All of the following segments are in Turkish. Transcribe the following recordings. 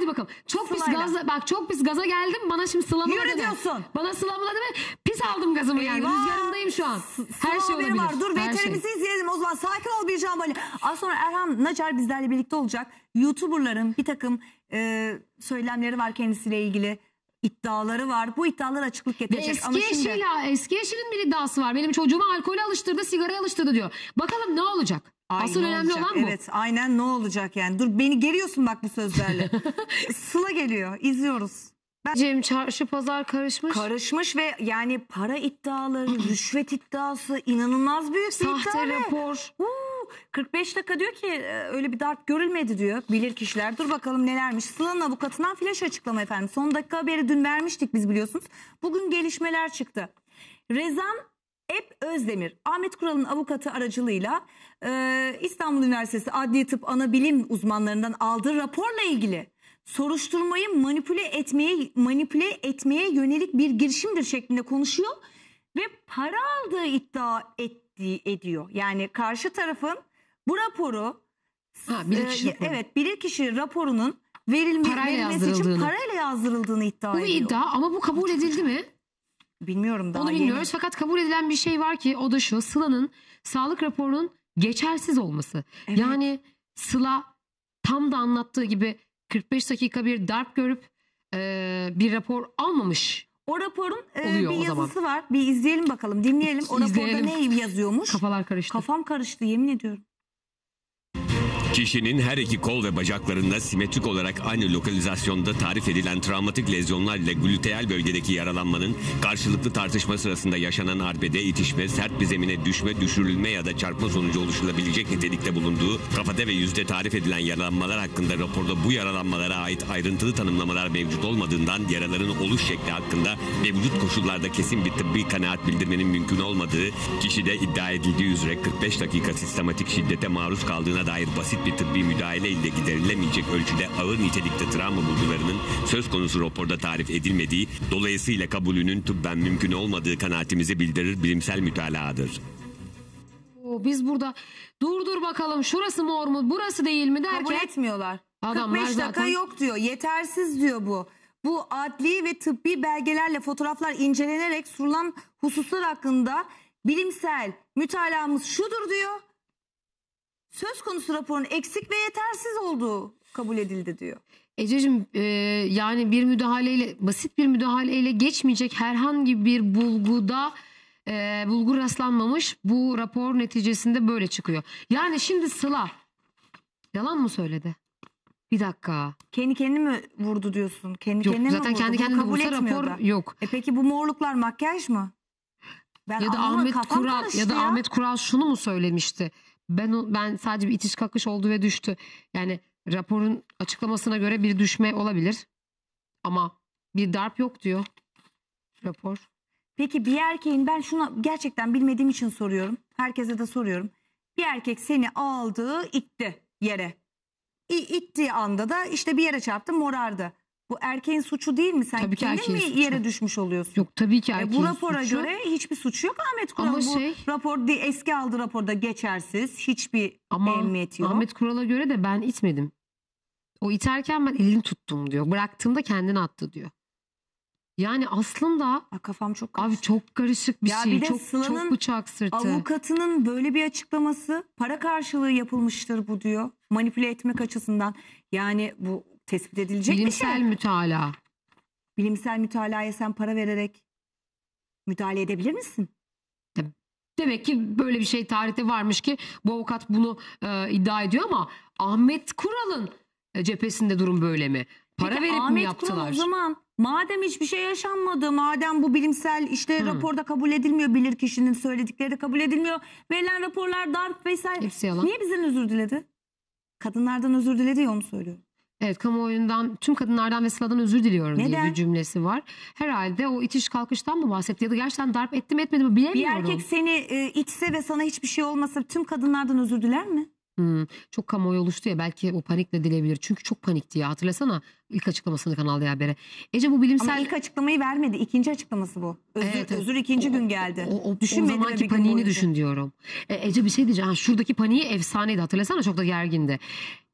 Hadi bakalım. Çok pis Sıla'yla. gaza, bak çok pis gaza geldim. Bana şimdi Sıla mı Yürü deme. diyorsun. Bana Sıla mı deme. Pis aldım gazımı yani. Eyvah. Rüzgarındayım şu an. Her şey haberi olabilir. var. Dur Her VTR'mizi izleyelim o zaman. Sakin ol Bircan Bali. Az sonra Erhan Nacar bizlerle birlikte olacak. YouTuber'ların bir takım söylemleri var kendisiyle ilgili. İddiaları var. Bu iddialara açıklık Ve getirecek. Ama şimdi eski eşinin bir iddiası var. Benim çocuğumu alkole alıştırdı, sigaraya alıştırdı diyor. Bakalım ne olacak? Ay, Asıl ne önemli olacak? olan bu. Evet, aynen ne olacak yani. Dur beni geriyorsun bak bu sözlerle. Sıla geliyor. İzliyoruz. Cem, çarşı pazar karışmış. Karışmış ve yani para iddiaları, rüşvet iddiası inanılmaz büyük bir iddia. Sahte rapor. 45 dakika diyor ki öyle bir darp görülmedi diyor bilir kişiler. Dur bakalım nelermiş. Sıla'nın avukatından flash açıklama efendim. Son dakika haberi dün vermiştik biz biliyorsunuz. Bugün gelişmeler çıktı. Rezan Ep Özdemir, Ahmet Kural'ın avukatı aracılığıyla İstanbul Üniversitesi Adli Tıp Anabilim uzmanlarından aldığı raporla ilgili soruşturmayı manipüle etmeye yönelik bir girişimdir şeklinde konuşuyor ve para aldığı iddia ediyor. Yani karşı tarafın bu raporu bilirkişi raporu. evet bilirkişi raporunun verilmesi için parayla yazdırıldığını iddia ediyor. Bu iddia ama bu kabul edildi mi? Bilmiyorum daha Onu yeni. bilmiyoruz fakat kabul edilen bir şey var ki o da şu: Sıla'nın sağlık raporunun geçersiz olması. Evet. Yani Sıla tam da anlattığı gibi 45 dakika bir darp görüp bir rapor almamış. O raporun Oluyor bir o zaman. yazısı var. Bir izleyelim bakalım, dinleyelim. O İzleyelim. raporda ne yazıyormuş? Kafalar karıştı. Kafam karıştı yemin ediyorum. Kişinin her iki kol ve bacaklarında simetrik olarak aynı lokalizasyonda tarif edilen travmatik lezyonlar ile gluteal bölgedeki yaralanmanın karşılıklı tartışma sırasında yaşanan arbede, itişme, sert bir zemine düşme, düşürülme ya da çarpma sonucu oluşturulabilecek nitelikte bulunduğu kafada ve yüzde tarif edilen yaralanmalar hakkında raporda bu yaralanmalara ait ayrıntılı tanımlamalar mevcut olmadığından yaraların oluş şekli hakkında mevcut koşullarda kesin bir tıbbi kanaat bildirmenin mümkün olmadığı, kişide iddia edildiği üzere 45 dakika sistematik şiddete maruz kaldığına dair basit bir tıbbi müdahale ile giderilemeyecek ölçüde ağır nitelikte travma bulgularının söz konusu raporda tarif edilmediği, dolayısıyla kabulünün tıbben mümkün olmadığı kanaatimizi bildirir bilimsel mütalaadır. Biz burada dur bakalım şurası mor mu burası değil mi derken. Kabul etmiyorlar. Adamlar 45 dakika zaten... yok diyor. Yetersiz diyor bu. Bu adli ve tıbbi belgelerle fotoğraflar incelenerek sorulan hususlar hakkında bilimsel mütalaamız şudur diyor. Söz konusu raporun eksik ve yetersiz olduğu kabul edildi diyor. Ececiğim yani bir müdahaleyle, basit bir müdahaleyle geçmeyecek herhangi bir bulgu rastlanmamış. Bu rapor neticesinde böyle çıkıyor. Yani şimdi Sıla yalan mı söyledi? Bir dakika. Kendi kendini mi vurdu diyorsun? Kendi Yok kendine zaten mi vurdu? kendi Bunu kendine kabul vursa etmiyor rapor da. yok. Peki bu morluklar makyaj mı? Ben Ya da anlamadım, Ahmet kafam Kural karıştı ya. Ahmet Kural şunu mu söylemişti? Ben sadece bir itiş kakış oldu ve düştü. Yani raporun açıklamasına göre bir düşme olabilir. Ama bir darp yok diyor rapor. Peki bir erkeğin, ben şunu gerçekten bilmediğim için soruyorum. Herkese de soruyorum. Bir erkek seni aldı, itti yere. İttiği anda da işte bir yere çarptı, morardı. Bu erkeğin suçu değil mi? Sen Tabii ki kendin mi erkeğin suçu. yere düşmüş oluyorsun? Yok tabii ki erkeğin Bu rapora suçu. göre hiçbir suçu yok Ahmet Kural'ın. Ama Bu rapor eski aldığı raporda geçersiz. Hiçbir ehemmiyeti yok. Ahmet Kural'a göre de ben itmedim. O iterken ben elini tuttum diyor. Bıraktığımda kendini attı diyor. Yani aslında Kafam çok karışık. abi çok karışık bir Ya şey. bir de Çok Sıla'nın bıçak sırtı. Avukatının böyle bir açıklaması, para karşılığı yapılmıştır bu diyor. Manipüle etmek açısından. Yani bu tespit edilecek bir Bilimsel şey. mütalaa. Bilimsel mütalaya sen para vererek müdahale edebilir misin? Demek ki böyle bir şey tarihte varmış ki bu avukat bunu iddia ediyor ama Ahmet Kural'ın cephesinde durum böyle mi? Para Peki, verip mi Ahmet yaptılar? Kural o zaman madem hiçbir şey yaşanmadı, madem bu bilimsel işte raporda kabul edilmiyor, bilirkişinin söyledikleri de kabul edilmiyor, verilen raporlar darp vesaire. Hepsi yalan. Niye bizden özür diledi? Kadınlardan özür diledi ya, onu söylüyor. Evet, kamuoyundan, tüm kadınlardan ve Sıla'dan özür diliyorum diye Neden? bir cümlesi var. Herhalde o itiş kalkıştan mı bahsetti ya da gerçekten darp etti mi etmedi mi Bir bilemiyorum. erkek seni içse ve sana hiçbir şey olmasa tüm kadınlardan özür diler mi? Çok kamuoyu oluştu ya, belki o panikle dilebilir. Çünkü çok panikti ya, hatırlasana ilk açıklamasını Kanal D Haber'e. Ece bu bilimsel... Ama ilk açıklamayı vermedi. İkinci açıklaması bu. Özür ikinci gün geldi. O Düşünmedi ve zamanki bir gün paniğini boyunca. düşün diyorum. Ece bir şey diyeceğim. Şuradaki paniği efsaneydi, hatırlasana, çok da gergindi.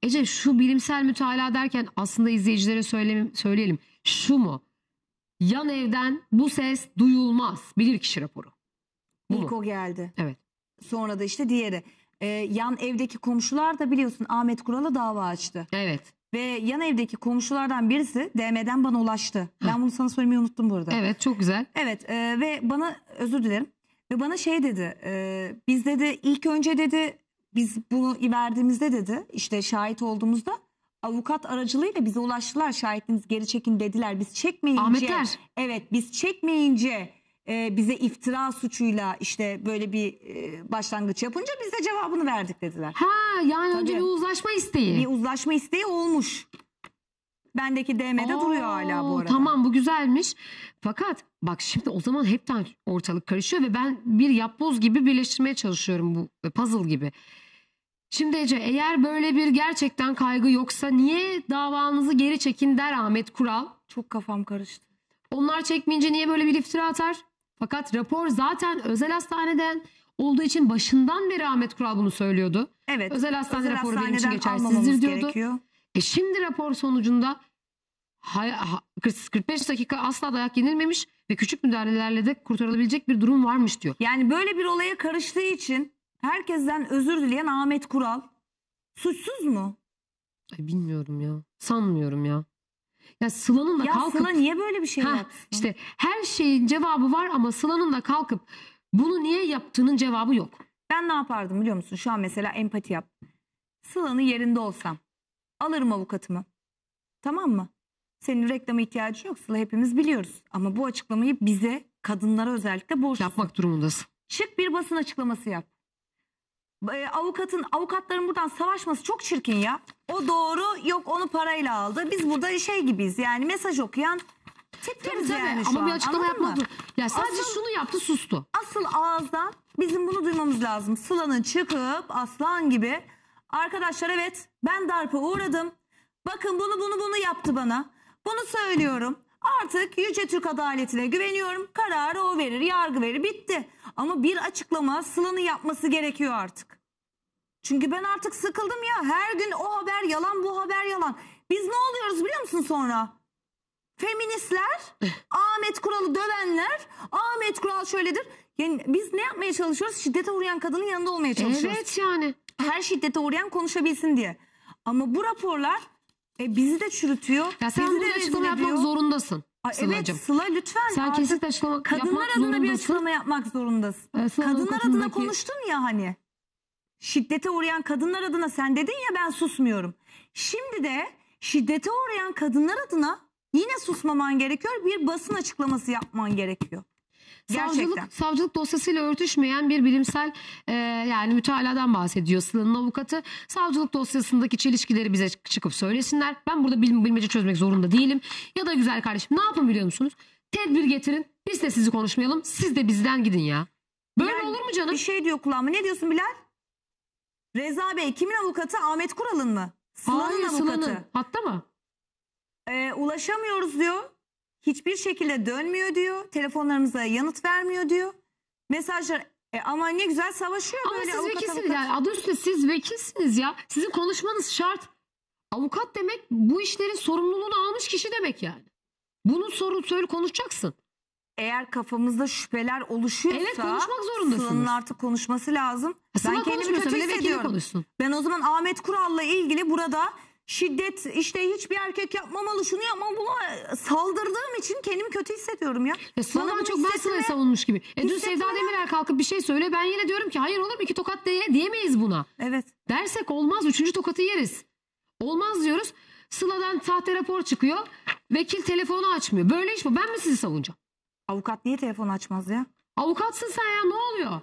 Ece şu bilimsel mütalaa derken aslında izleyicilere söyleyelim. Şu mu? Yan evden bu ses duyulmaz. Bilirkişi raporu. Bu İlk mu? o geldi. Evet. Sonra da işte diğeri. Yan evdeki komşular da biliyorsun Ahmet Kural'a dava açtı. Evet. Ve yan evdeki komşulardan birisi DM'den bana ulaştı. Ben bunu sana söylemeyi unuttum burada. Evet, çok güzel. Evet ve bana özür dilerim. Ve bana şey dedi. Biz dedi ilk önce dedi biz bunu verdiğimizde dedi işte şahit olduğumuzda avukat aracılığıyla bize ulaştılar. Şahitiniz geri çekin dediler. Biz çekmeyince. Ahmetler. Evet biz çekmeyince bize iftira suçuyla işte böyle bir başlangıç yapınca biz de cevabını verdik dediler. Ha, yani önce Tabii. bir uzlaşma isteği. Bir uzlaşma isteği olmuş. Bendeki DM'de duruyor hala bu arada. Tamam, bu güzelmiş. Fakat bak şimdi o zaman hepten ortalık karışıyor ve ben bir yapboz gibi birleştirmeye çalışıyorum, bu puzzle gibi. Şimdi Ece, eğer böyle bir gerçekten kaygı yoksa niye davanızı geri çekin der Ahmet Kural? Çok kafam karıştı. Onlar çekmeyince niye böyle bir iftira atar? Fakat rapor zaten özel hastaneden olduğu için başından beri Ahmet Kural bunu söylüyordu. Evet. Özel hastane raporu benim için hastaneden geçersizdir almamamız diyordu. gerekiyor. Şimdi rapor sonucunda 45 dakika asla dayak yenilmemiş ve küçük müdahalelerle de kurtarılabilecek bir durum varmış diyor. Yani böyle bir olaya karıştığı için herkesten özür dileyen Ahmet Kural suçsuz mu? Ay, bilmiyorum ya. Sanmıyorum ya. Ya Sıla'nın da Ya kalkıp... Sıla niye böyle bir şey yapsın? işte her şeyin cevabı var ama Sıla'nın da kalkıp bunu niye yaptığının cevabı yok. Ben ne yapardım biliyor musun? Şu an mesela empati yap. Sıla'nın yerinde olsam alırım avukatımı. Tamam mı? Senin reklama ihtiyacı yok Sıla, hepimiz biliyoruz. Ama bu açıklamayı bize, kadınlara özellikle borçlusun. Yapmak durumundasın. Çık bir basın açıklaması yap. Avukatların buradan savaşması çok çirkin ya. O doğru, yok onu parayla aldı. Biz burada şey gibiyiz yani, mesaj okuyan tipleriz yani şu ama an. bir açıklama Anladın mı? yapmadı. Ya sadece Asıl- şunu yaptı, sustu. Asıl ağızdan bizim bunu duymamız lazım. Sıla'nın çıkıp aslan gibi arkadaşlar evet ben darpa uğradım. Bakın bunu yaptı bana. Bunu söylüyorum. Artık Yüce Türk adaletine güveniyorum. Kararı o verir, yargı verir, bitti. Ama bir açıklama Sıla'nın yapması gerekiyor artık. Çünkü ben artık sıkıldım ya. Her gün o haber yalan, bu haber yalan. Biz ne oluyoruz biliyor musun sonra? Feministler, Ahmet Kural'ı dövenler, Ahmet Kural şöyledir. Yani biz ne yapmaya çalışıyoruz? Şiddete uğrayan kadının yanında olmaya çalışıyoruz. Evet yani. Her şiddete uğrayan konuşabilsin diye. Ama bu raporlar bizi de çürütüyor. Ya sen bizi de burada rezil açıklama yapmak ediyor. zorundasın Evet Sıla'cığım. Sıla lütfen. Sen artık kesinlikle açıklama kadınlar yapmak adına bir zorundasın. açıklama yapmak zorundasın. Sıla'nın Kadınlar adına avukatındaki- konuştun ya hani. Şiddete uğrayan kadınlar adına sen dedin ya ben susmuyorum. Şimdi de şiddete uğrayan kadınlar adına yine susmaman gerekiyor. Bir basın açıklaması yapman gerekiyor. Gerçekten. Savcılık dosyasıyla örtüşmeyen bir bilimsel yani mütaladan bahsediyor Sıla'nın avukatı. Savcılık dosyasındaki çelişkileri bize çıkıp söylesinler. Ben burada bilmece çözmek zorunda değilim. Ya da güzel kardeşim, ne yapın biliyor musunuz? Tedbir getirin. Biz de sizi konuşmayalım. Siz de bizden gidin ya. Böyle Bilal, olur mu canım? Bir şey diyor kulağıma. Ne diyorsun Bilal? Reza Bey kimin avukatı? Ahmet Kural'ın mı? Sıla'nın Hayır, avukatı. Sıla'nın. Hatta mı? Ulaşamıyoruz diyor. Hiçbir şekilde dönmüyor diyor. Telefonlarımıza yanıt vermiyor diyor. Mesajlar ama ne güzel savaşıyor Ama böyle siz avukat vekilsiniz avukat. yani. Adı üstünde siz vekilsiniz ya. Sizin konuşmanız şart. Avukat demek bu işlerin sorumluluğunu almış kişi demek yani. Bunu söyle konuşacaksın. Eğer kafamızda şüpheler oluşuyorsa Evet, konuşmak zorundasınız. Sıla'nın artık konuşması lazım. Sıla Ben kendimi konuşmuyorsa kötü bile vekili hissediyorum. konuşsun. Ben o zaman Ahmet Kural'la ilgili burada şiddet işte hiçbir erkek yapmamalı şunu yapmamalı buna saldırdığım için kendimi kötü hissediyorum ya. Ya Sıla'dan Bana bunu çok ben Sıla'yı hissettirme. savunmuş gibi. Dün hissettirme. Sevda Demirel kalkıp bir şey söylüyor. Ben yine diyorum ki hayır olur mu, 2 tokat diyemeyiz buna. Evet. Dersek olmaz, 3. tokatı yeriz. Olmaz diyoruz. Sıla'dan sahte rapor çıkıyor. Vekil telefonu açmıyor. Böyle iş mi? Ben mi sizi savunacağım? Avukat niye telefon açmaz ya? Avukatsın sen ya, ne oluyor?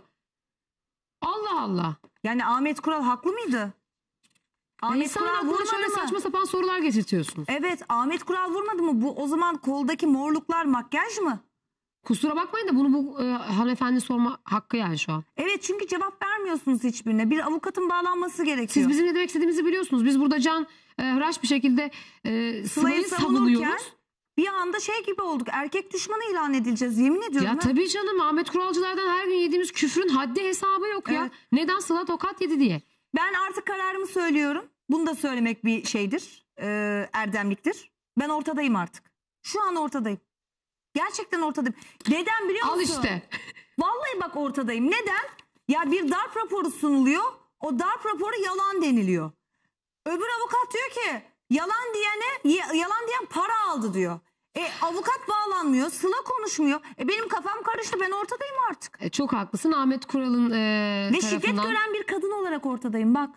Allah Allah. Yani Ahmet Kural haklı mıydı? Ahmet İnsan Kural aklına vurmadı şöyle mı? saçma sapan sorular getirtiyorsunuz. Evet Ahmet Kural vurmadı mı? Bu o zaman koldaki morluklar makyaj mı? Kusura bakmayın da bunu bu hanımefendi sorma hakkı yani şu an. Evet çünkü cevap vermiyorsunuz hiçbirine. Bir avukatın bağlanması gerekiyor. Siz bizim ne demek istediğimizi biliyorsunuz. Biz burada hıraş bir şekilde Sıla'yı savunuyoruz. Bir anda şey gibi olduk. Erkek düşmanı ilan edileceğiz. Yemin ediyorum. Ya ha. tabii canım, Ahmet Kuralcılardan her gün yediğimiz küfrün haddi hesabı yok ya. Evet. Neden Sıla tokat yedi diye. Ben artık kararımı söylüyorum. Bunu da söylemek bir şeydir. Erdemliktir. Ben ortadayım artık. Şu an ortadayım. Gerçekten ortadayım. Neden biliyor musun? Al işte. Vallahi bak ortadayım. Neden? Ya bir darp raporu sunuluyor. O darp raporu yalan deniliyor. Öbür avukat diyor ki yalan diyen para aldı diyor. Avukat bağlanmıyor. Sıla konuşmuyor. Benim kafam karıştı. Ben ortadayım artık. Çok haklısın. Ahmet Kural'ın Ve şiddet tarafından. gören bir kadın olarak ortadayım bak.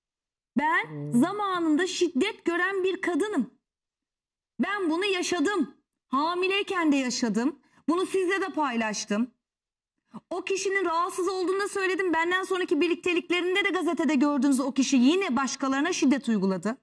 Ben zamanında şiddet gören bir kadınım. Ben bunu yaşadım. Hamileyken de yaşadım. Bunu sizle de paylaştım. O kişinin rahatsız olduğunu da söyledim. Benden sonraki birlikteliklerinde de gazetede gördüğünüz o kişi yine başkalarına şiddet uyguladı.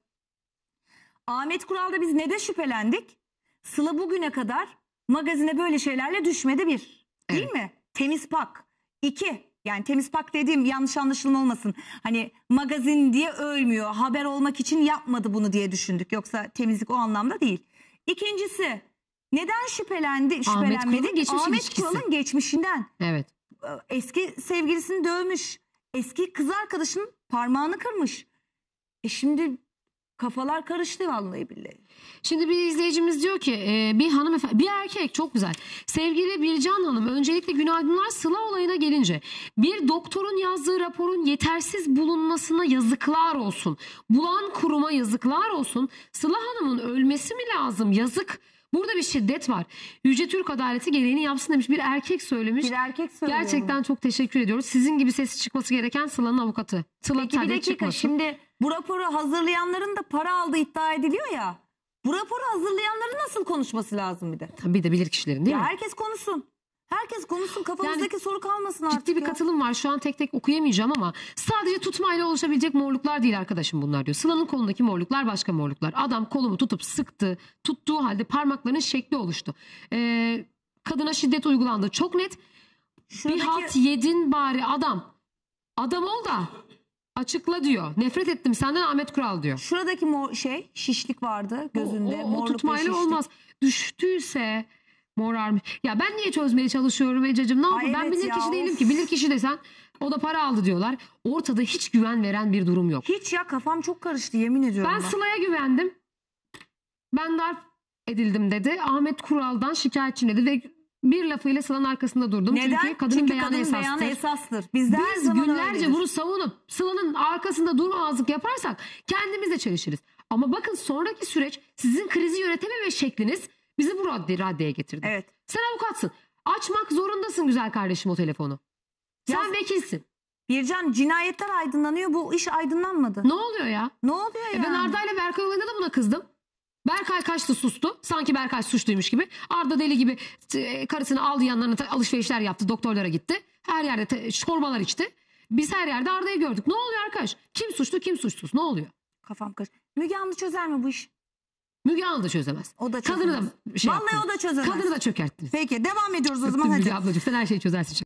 Ahmet Kural'da biz ne de şüphelendik? Sıla bugüne kadar magazine böyle şeylerle düşmedi bir. Değil Evet. mi? Temiz pak. 2. Yani temiz pak dediğim yanlış anlaşılma olmasın. Hani magazin diye övmüyor. Haber olmak için yapmadı bunu diye düşündük. Yoksa temizlik o anlamda değil. İkincisi neden şüphelenmedik? geçmiş Ahmet ilişkisi. Kural'ın geçmişinden. Evet. Eski sevgilisini dövmüş. Eski kız arkadaşının parmağını kırmış. Şimdi kafalar karıştı vallahi billahi. Şimdi bir izleyicimiz diyor ki bir hanımefendi, bir erkek çok güzel. Sevgili Bircan Hanım, öncelikle günaydınlar. Sıla olayına gelince bir doktorun yazdığı raporun yetersiz bulunmasına yazıklar olsun. Bulan kuruma yazıklar olsun. Sıla Hanım'ın ölmesi mi lazım? Yazık. Burada bir şiddet var. Yüce Türk adaleti gereğini yapsın demiş. Bir erkek söylemiş. Bir erkek söylüyor Gerçekten çok teşekkür ediyoruz. Sizin gibi sesi çıkması gereken Sıla'nın avukatı. Sıla Peki bir Tadek dakika çıkmasın. şimdi bu raporu hazırlayanların da para aldığı iddia ediliyor ya. Bu raporu hazırlayanların nasıl konuşması lazım bir de? Tabii de bilir kişilerin değil Ya mi? herkes konuşsun. Herkes konuşsun, kafamızdaki soru kalmasın artık Ciddi bir ya. katılım var. Şu an tek tek okuyamayacağım ama sadece tutmayla oluşabilecek morluklar değil arkadaşım bunlar diyor. Sıla'nın kolundaki morluklar başka morluklar. Adam kolumu tutup sıktı. Tuttuğu halde parmaklarının şekli oluştu. Kadına şiddet uygulandı. Çok net. Bir Şuradaki- halt yedin bari adam. Adam ol da açıkla diyor. Nefret ettim senden Ahmet Kural diyor. Şuradaki şişlik vardı gözünde. O morluk ve tutmayla şişlik. olmaz. Düştüyse morarmış. Ya ben niye çözmeye çalışıyorum Ececiğim? Ne yapayım? Ben evet bilir ya, kişi değilim of. ki. Bilir kişi desen o da para aldı diyorlar. Ortada hiç güven veren bir durum yok. Hiç ya, kafam çok karıştı yemin ediyorum. Ben bak. Sıla'ya güvendim. Ben darp edildim dedi. Ahmet Kural'dan şikayetçiyim dedi ve bir lafıyla Sıla'nın arkasında durdum. Neden? Çünkü kadının beyanı esastır. beyanı esastır. Biz de her Biz zaman günlerce öyledir. bunu savunup Sıla'nın arkasında durmamazlık yaparsak kendimiz de çelişiriz. Ama bakın sonraki süreç sizin krizi yönetememe şekliniz bizi bu raddeye getirdi. Evet. Sen avukatsın. Açmak zorundasın güzel kardeşim o telefonu. Sen Ya- vekilsin. Bircan, cinayetler aydınlanıyor, bu iş aydınlanmadı. Ne oluyor ya? Ne oluyor ya? Ben Arda ile Berkay olayında da buna kızdım. Berkay kaçtı sustu. Sanki Berkay suçluymuş gibi. Arda deli gibi karısını aldı yanlarına alışverişler yaptı. Doktorlara gitti. Her yerde çorbalar içti. Biz her yerde Arda'yı gördük. Ne oluyor arkadaş? Kim suçlu kim suçsuz? Ne oluyor? Kafam karıştı. Müge Anlı çözer mi bu iş? Müge Anlı da çözemez. O da Kadını çözemez. da şey Vallahi yaptınız. o da çözemez. Kadını da çökerttiniz. Peki devam ediyoruz o Öptüm zaman, hadi. Müge ablacığım. Sen her şeyi çözersin.